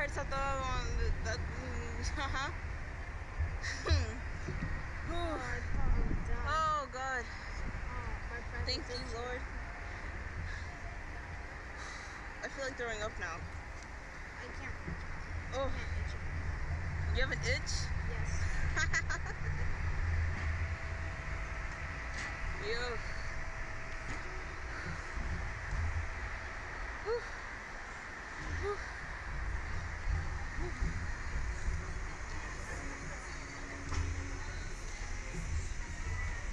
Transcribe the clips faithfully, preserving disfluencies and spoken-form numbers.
parts of the, um, the, the uh-huh. Oh, I thought I would die. Oh God. Oh, my friend. Thank you, Lord. I feel like throwing up now. I can't. Oh. I can't itch it. You have an itch? Yes. Ew. Whew. Whew.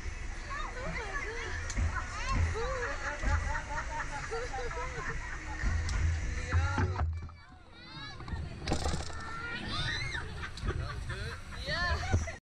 Oh my God.